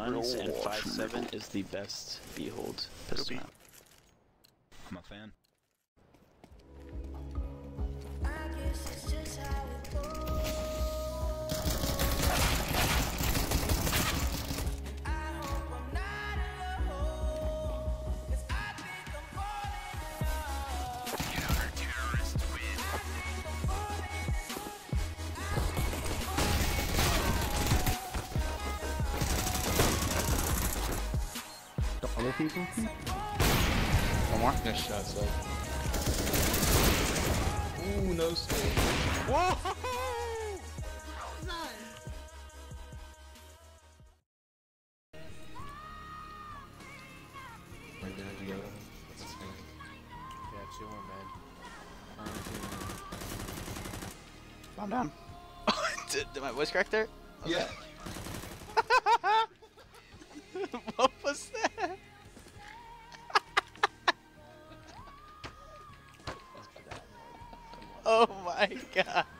guns, and 5.7 is the best behold pistol map. I'm a fan. Other people? One more. Nice shot, so. Ooh, no scope. Whoa! My dad, you got him. What's his name? Yeah, chillin', man. I'm down. Did my voice crack there? Yeah. What was that? Oh my god.